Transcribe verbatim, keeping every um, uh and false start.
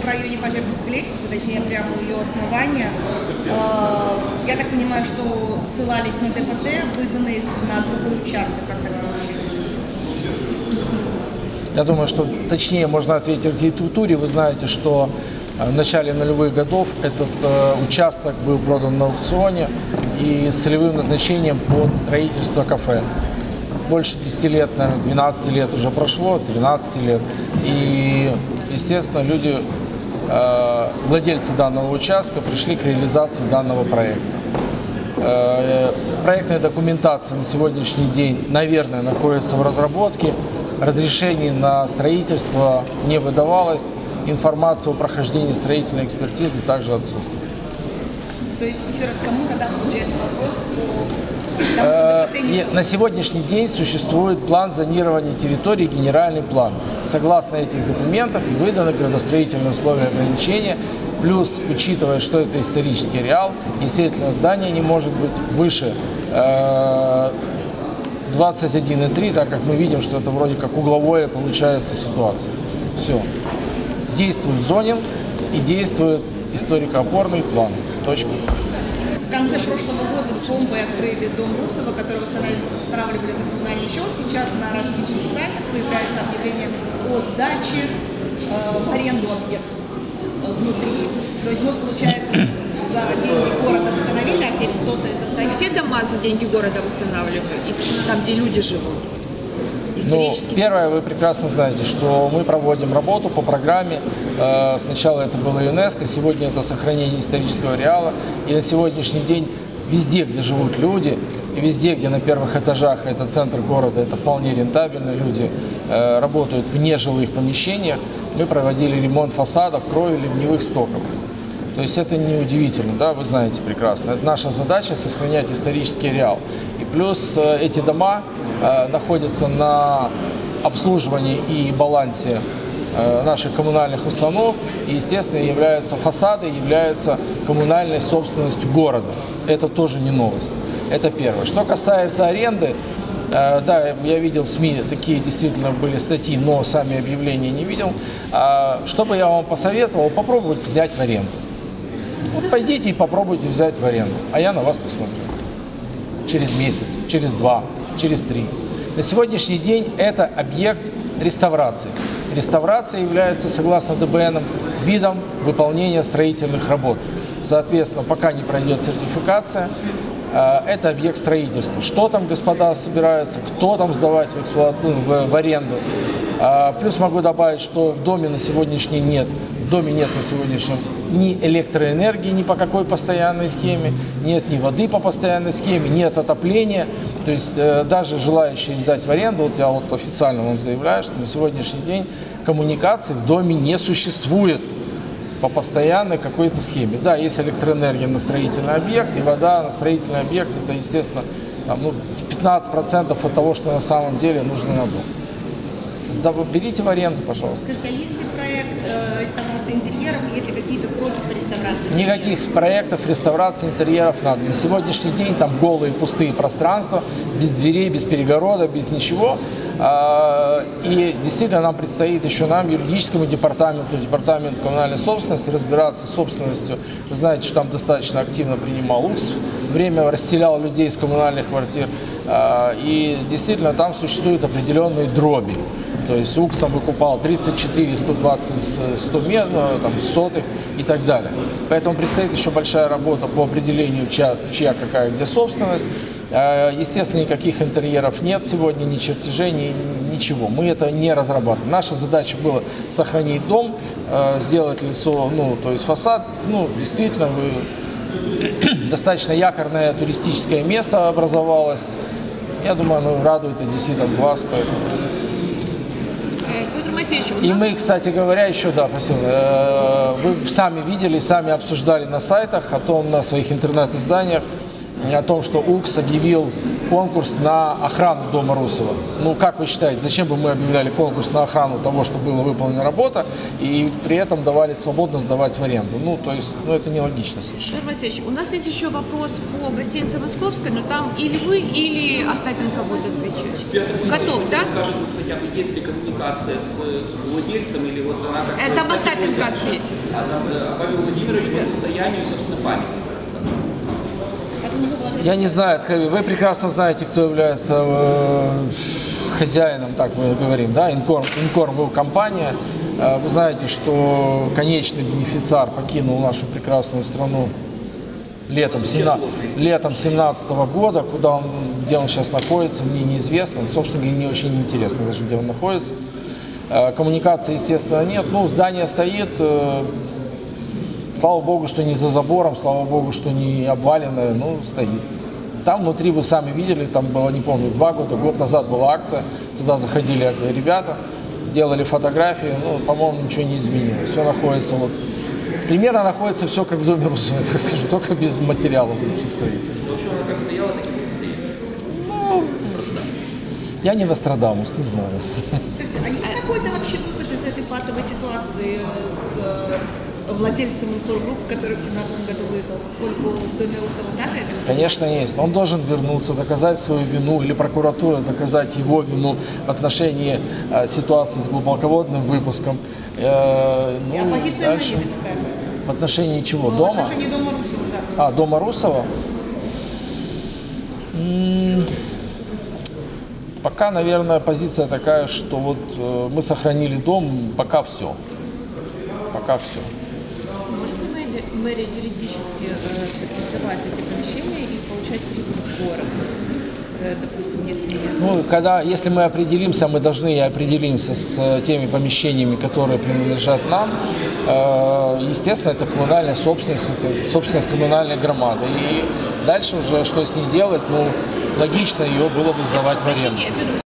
районе Пожарской лестницы, точнее, прямо у ее основания. Я так понимаю, что ссылались на ДПТ, выданные на другой участок. Как так получилось? Я думаю, что точнее можно ответить в архитектуре. Вы знаете, что в начале нулевых годов этот э, участок был продан на аукционе и с целевым назначением под строительство кафе. Больше десяти лет, наверное, двенадцати лет уже прошло, тринадцати лет. И, естественно, люди, э, владельцы данного участка, пришли к реализации данного проекта. Э, проектная документация на сегодняшний день, наверное, находится в разработке. Разрешений на строительство не выдавалось. Информация о прохождении строительной экспертизы также отсутствует. То есть, еще раз, кому тогда получается вопрос по... Э, на сегодняшний день существует план зонирования территории, генеральный план. Согласно этих документов и выданы градостроительные условия ограничения. Плюс, учитывая, что это исторический ареал, естественно, здание не может быть выше э, двадцать один и три, так как мы видим, что это вроде как угловое получается ситуация. Все. Действует зонинг и действует историко-опорный план. Точка. В конце прошлого года с помпой открыли дом Русова, который восстанавливали за коммунальный счет. Сейчас на различных сайтах появляется объявление о сдаче э, в аренду объекта внутри. То есть мы, получается, за деньги города восстановили, а теперь кто-то это сдает. Все дома за деньги города восстанавливают, там, где люди живут. Ну, первое, вы прекрасно знаете, что мы проводим работу по программе. Сначала это было ЮНЕСКО, сегодня это сохранение исторического ареала. И на сегодняшний день везде, где живут люди, и везде, где на первых этажах это центр города, это вполне рентабельно, люди работают в нежилых помещениях, мы проводили ремонт фасадов, кровель, ливневых стоков. То есть это не удивительно, да, вы знаете прекрасно. Это наша задача — сохранять исторический ареал. И плюс эти дома э, находятся на обслуживании и балансе э, наших коммунальных установ. И, естественно, являются фасады, являются коммунальной собственностью города. Это тоже не новость. Это первое. Что касается аренды, э, да, я видел в СМИ, такие действительно были статьи, но сами объявления не видел. Э, что бы я вам посоветовал? Попробовать взять в аренду. Вот пойдите и попробуйте взять в аренду, а я на вас посмотрю. Через месяц, через два, через три. На сегодняшний день это объект реставрации. Реставрация является, согласно ДБН, видом выполнения строительных работ. Соответственно, пока не пройдет сертификация, это объект строительства. Что там, господа, собираются, кто там сдавать в, эксплуатацию, в, в аренду. Плюс могу добавить, что в доме на сегодняшний нет, в доме нет на сегодняшнем ни электроэнергии, ни по какой постоянной схеме, нет ни воды по постоянной схеме, нет отопления. То есть э, даже желающие сдать в аренду, вот я вот официально вам заявляю, что на сегодняшний день коммуникаций в доме не существует по постоянной какой-то схеме. Да, есть электроэнергия на строительный объект и вода на строительный объект. Это, естественно, там, ну, пятнадцать процентов от того, что на самом деле нужно на дом. Берите в аренду, пожалуйста. Скажите, а есть ли проект э, реставрации интерьеров, есть ли какие-то сроки по реставрации? Никаких проектов реставрации интерьеров надо. На сегодняшний день там голые пустые пространства, без дверей, без перегорода, без ничего. И действительно нам предстоит еще нам, юридическому департаменту, департаменту коммунальной собственности, разбираться с собственностью. Вы знаете, что там достаточно активно принимал УКС, время расселял людей из коммунальных квартир. И действительно там существуют определенные дроби. То есть УКС там выкупал тридцать четыре, сто двадцать, сто метров, там, сотых и так далее. Поэтому предстоит еще большая работа по определению, чья, чья какая где собственность. Естественно, никаких интерьеров нет сегодня, ни чертежей, ни ничего. Мы это не разрабатываем. Наша задача была сохранить дом, сделать лицо, ну, то есть фасад. Ну, действительно, вы... достаточно якорное туристическое место образовалось. Я думаю, оно радует одесситов глаз, поэтому... И мы, кстати говоря, еще, да, спасибо, вы сами видели, сами обсуждали на сайтах, о том, на своих интернет-изданиях, о том, что УКС объявил конкурс на охрану дома Русова. Ну, как вы считаете, зачем бы мы объявляли конкурс на охрану того, что была выполнена работа, и при этом давали свободно сдавать в аренду? Ну, то есть, ну, это нелогично совершенно. Петр Васильевич, у нас есть еще вопрос по гостинице Московской, но там или вы, или Остапенко будет отвечать. Готов, да? хотя бы есть ли коммуникация с, с владельцем или вот она как Это Остапенко ответит. А, а Павел Владимирович по состоянию, собственно, памятника. Я не знаю, вы прекрасно знаете, кто является э, хозяином, так мы говорим, да, Инкорм, Инкорм был компания. Э, вы знаете, что конечный бенефициар покинул нашу прекрасную страну летом семнадцатого года. Куда он, где он сейчас находится, мне неизвестно. Собственно, мне не очень интересно даже, где он находится. Э, коммуникации, естественно, нет. Ну, здание стоит. Э, Слава Богу, что не за забором, слава Богу, что не обваленное, ну, стоит. Там внутри вы сами видели, там было, не помню, два года, год назад была акция, туда заходили ребята, делали фотографии, ну, по-моему, ничего не изменилось. Все находится вот, примерно находится все как в доме Русова, так скажу, только без материала внутри строителя. В общем, она как стояла, так и будет стоять. Ну, я не Нострадамус, не знаю. Скажите, а есть какой-то вообще выход из этой патовой ситуации с владельцем Инкорм Групп, который в семнадцатом году выехал, поскольку в доме Русова даже это... Конечно, есть. Он должен вернуться, доказать свою вину, или прокуратура доказать его вину в отношении э, ситуации с глубоководным выпуском. Э, ну, а позиция дальше... Марины какая? В отношении чего? Ну, Дома? В отношении дома Русова, да. А, дома Русова? М-м- пока, наверное, позиция такая, что вот э, мы сохранили дом, пока все. Пока все. Может ли мэрия, мэрия юридически э, все-таки сдавать эти помещения и получать прибыль в город? Э, допустим, если нет. Ну, когда, если мы определимся, мы должны и определимся с теми помещениями, которые принадлежат нам. Э, естественно, это коммунальная собственность, это собственность коммунальной громады. И дальше уже что с ней делать, ну, логично ее было бы сдавать в аренду.